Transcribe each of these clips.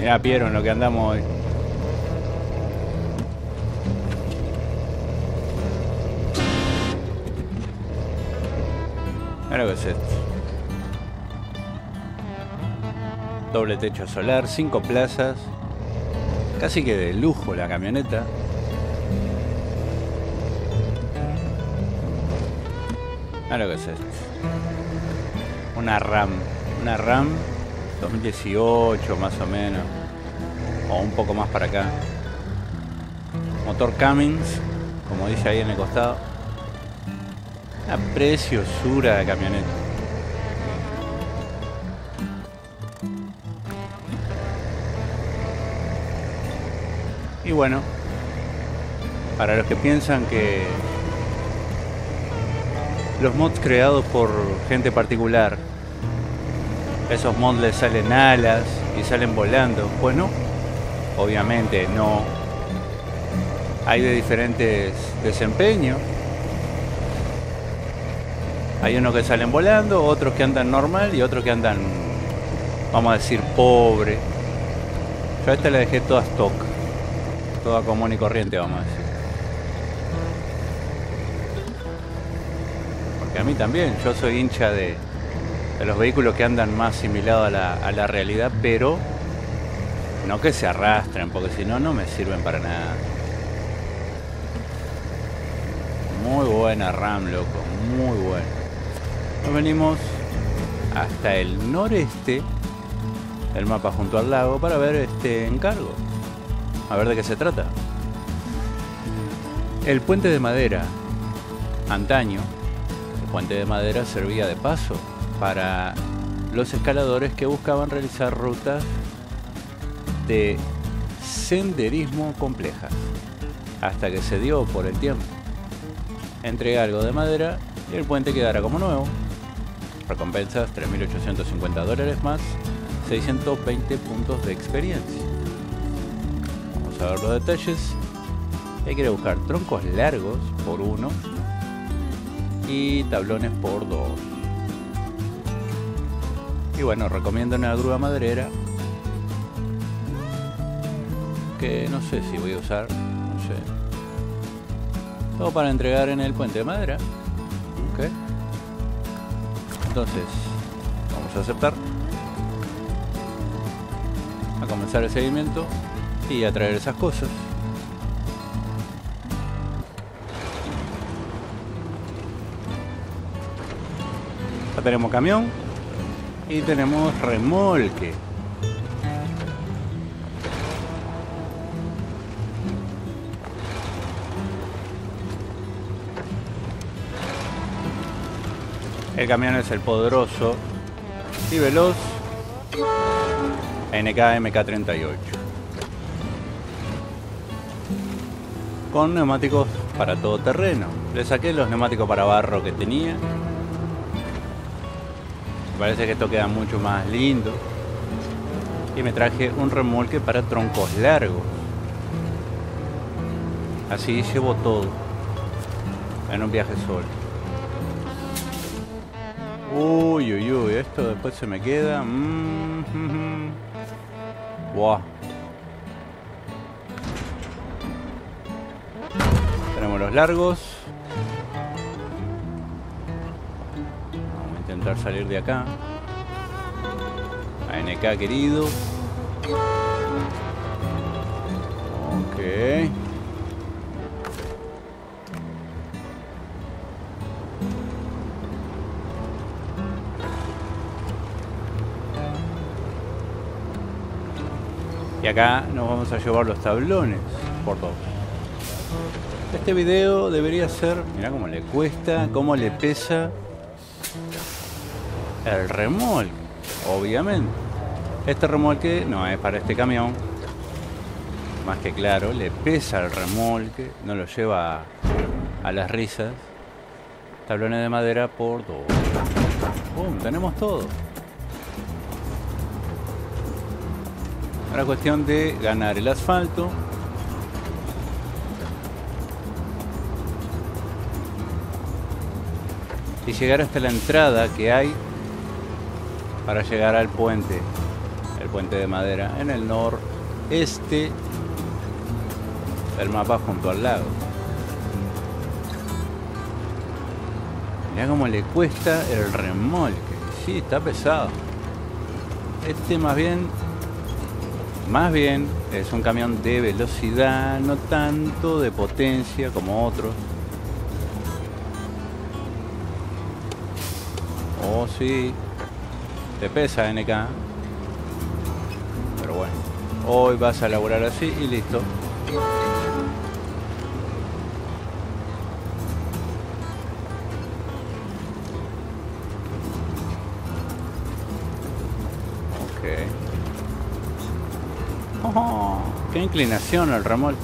Mirá, Piero, en lo que andamos hoy. Mirá lo que es esto. Doble techo solar, 5 plazas. Casi que de lujo la camioneta. Mirá lo que es esto. Una RAM 2018 más o menos, o un poco más para acá. Motor Cummins, como dice ahí en el costado. Una preciosura de camioneta. Y bueno, para los que piensan que los mods creados por gente particular, esos mods les salen alas y salen volando, pues no, obviamente no. Hay de diferentes desempeños. Hay unos que salen volando, otros que andan normal y otros que andan, vamos a decir, pobre. Yo a esta la dejé toda stock, toda común y corriente, vamos a decir. Porque a mí también, yo soy hincha de los vehículos que andan más similados a la realidad, pero no que se arrastren, porque si no, no me sirven para nada. Muy buena RAM, loco, muy buena. Nos venimos hasta el noreste del mapa junto al lago para ver este encargo, a ver de qué se trata. El puente de madera. Antaño, el puente de madera servía de paso para los escaladores que buscaban realizar rutas de senderismo complejas, hasta que se dio por el tiempo. Entrega algo de madera y el puente quedará como nuevo. Recompensas $3.850 más 620 puntos de experiencia. Vamos a ver los detalles. Hay que ir a buscar troncos largos por 1 y tablones por 2. Y bueno, recomiendo una grúa maderera que no sé si voy a usar, no sé. Todo para entregar en el puente de madera. Ok. Entonces, vamos a aceptar. A comenzar el seguimiento y a traer esas cosas. Ya tenemos camión y tenemos remolque. El camión es el poderoso y veloz NK MK38 con neumáticos para todo terreno. Le saqué los neumáticos para barro que tenía. Me parece que esto queda mucho más lindo. Y me traje un remolque para troncos largos. Así llevo todo en un viaje solo. Uy, uy, uy, esto después se me queda. Wow. Tenemos los largos. Vamos a intentar salir de acá. ANK querido. Ok. Y acá nos vamos a llevar los tablones por dos. Este video debería ser, mirá cómo le cuesta, cómo le pesa el remolque, obviamente. Este remolque no es para este camión, más que claro, le pesa el remolque, no lo lleva a las risas. Tablones de madera por 2. Tenemos todo. Ahora cuestión de ganar el asfalto. Y llegar hasta la entrada que hay para llegar al puente el puente de madera en el noreste del mapa junto al lago. Mirá cómo le cuesta el remolque. Sí, está pesado. Este más bien es un camión de velocidad, no tanto de potencia como otros. Oh, sí. Te pesa, NK. Pero bueno. Hoy vas a laburar así y listo. Ok. Oh, qué inclinación el remolque.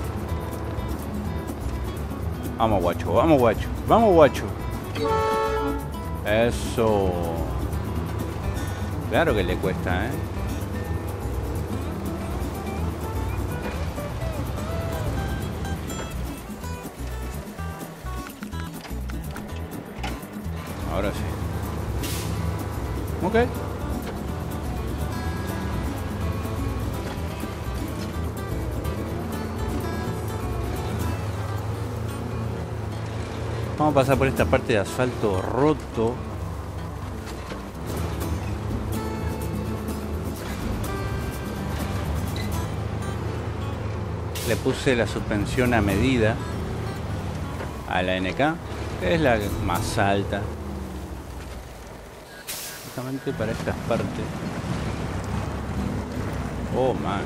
Vamos, guacho. Vamos, guacho. Vamos, guacho. Eso. Claro que le cuesta, ¿eh? Ahora sí. Ok. Vamos a pasar por esta parte de asfalto roto. Le puse la suspensión a medida a la NK, que es la más alta. Justamente para estas partes. Oh, man.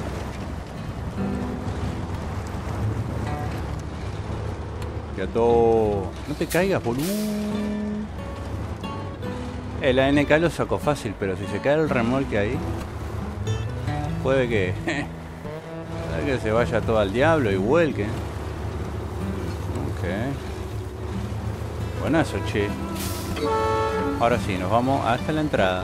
Quieto. No te caigas, boludo. La NK lo sacó fácil, pero si se cae el remolque ahí, puede que se vaya todo al diablo y vuelque. Ok. Buenazo, che. Ahora sí, nos vamos hasta la entrada.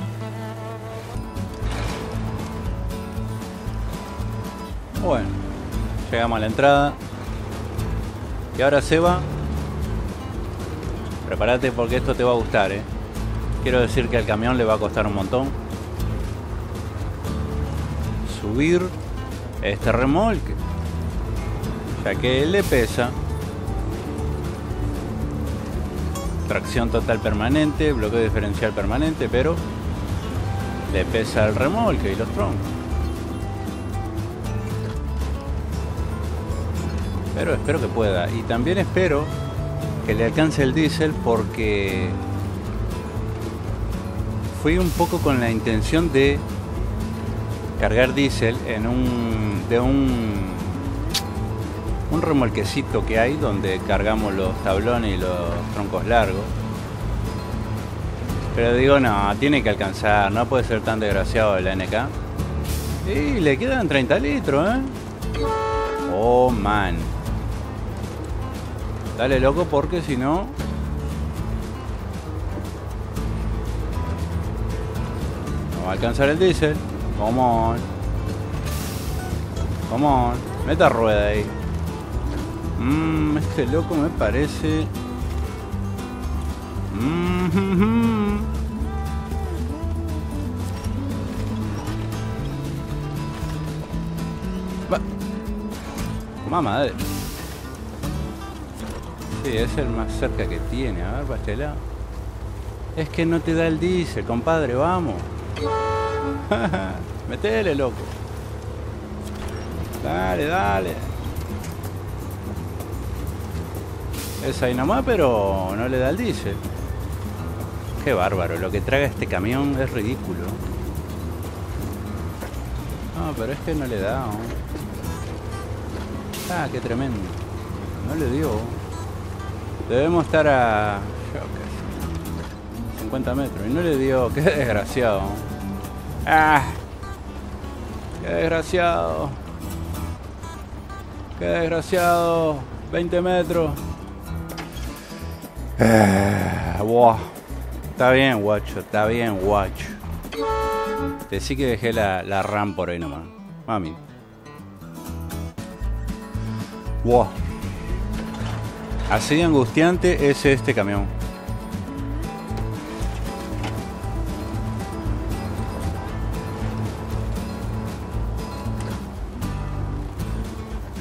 Bueno, llegamos a la entrada. Y ahora, Seba, prepárate porque esto te va a gustar, ¿eh? Quiero decir que al camión le va a costar un montón subir este remolque, ya que él le pesa. Tracción total permanente, bloqueo diferencial permanente, pero le pesa el remolque y los troncos. Pero espero que pueda. Y también espero que le alcance el diésel, porque fui un poco con la intención de cargar diésel en un remolquecito que hay donde cargamos los tablones y los troncos largos. Pero digo, no, tiene que alcanzar, no puede ser tan desgraciado el NK. Y le quedan 30 litros, ¿eh? Oh, man. Dale, loco, porque si no... no va a alcanzar el diésel. Come on. Come on. Meta rueda ahí. Este loco me parece... Va. Mamá. Sí, es el más cerca que tiene. A ver, para este lado. Es que no te da el diésel, compadre, vamos. Metele, loco. Dale, dale. Es ahí nomás, pero no le da el diésel. Qué bárbaro, lo que traga este camión es ridículo. No, pero es que no le da, ¿no? Ah, qué tremendo. No le dio. Debemos estar a... yo qué sé, 50 metros. Y no le dio. Qué desgraciado. Ah, qué desgraciado. Qué desgraciado. 20 metros. Wow. Está bien, guacho. Está bien, guacho. Te sí que dejé la RAM por ahí nomás. Mami. Wow. Así de angustiante es este camión.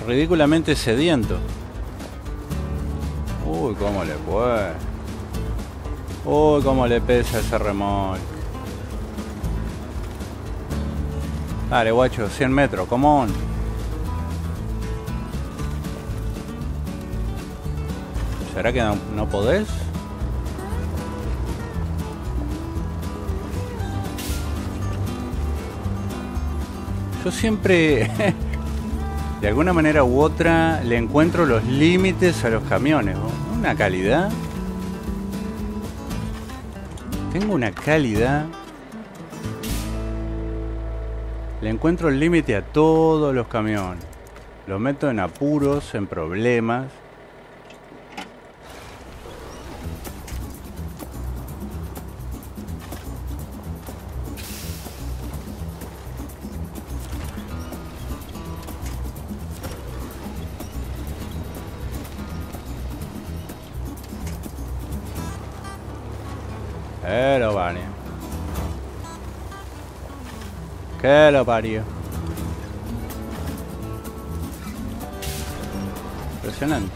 ridículamente sediento. Uy, cómo le fue. Uy, cómo le pesa ese remolque. Dale, guacho, 100 metros, come on. ¿Será que no podés? Yo siempre, de alguna manera u otra, le encuentro los límites a los camiones, ¿no? Una calidad. Tengo una calidad. Le encuentro el límite a todos los camiones. Los meto en apuros, en problemas. Pero vale. Que lo parió. Impresionante.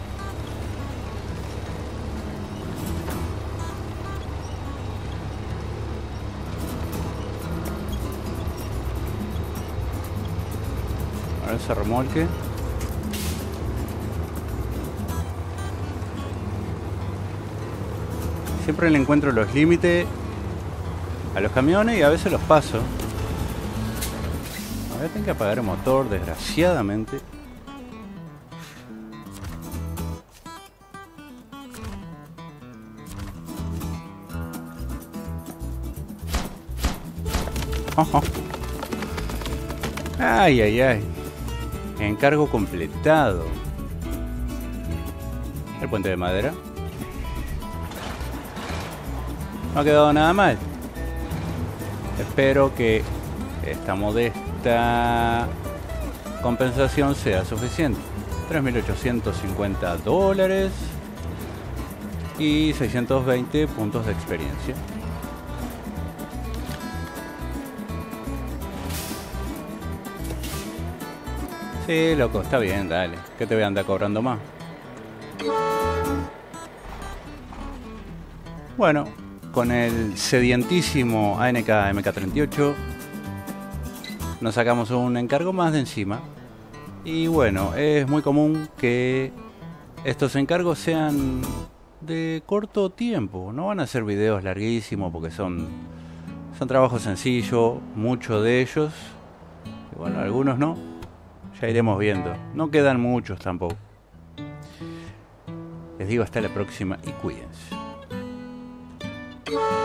Ahora ese remolque. Siempre le encuentro los límites a los camiones y a veces los paso. Voy a tener que apagar el motor, desgraciadamente. Ojo. Ay, ay, ay. Encargo completado. El puente de madera. No ha quedado nada mal. Espero que esta modesta compensación sea suficiente. $3.850 y 620 puntos de experiencia. Sí, loco, está bien, dale. ¿Qué te voy a andar cobrando más? Bueno, con el sedientísimo ANK MK38 nos sacamos un encargo más de encima. Y bueno, es muy común que estos encargos sean de corto tiempo. No van a ser videos larguísimos porque son trabajos sencillos, muchos de ellos. Y bueno, algunos no. Ya iremos viendo. No quedan muchos tampoco. Les digo hasta la próxima y cuídense.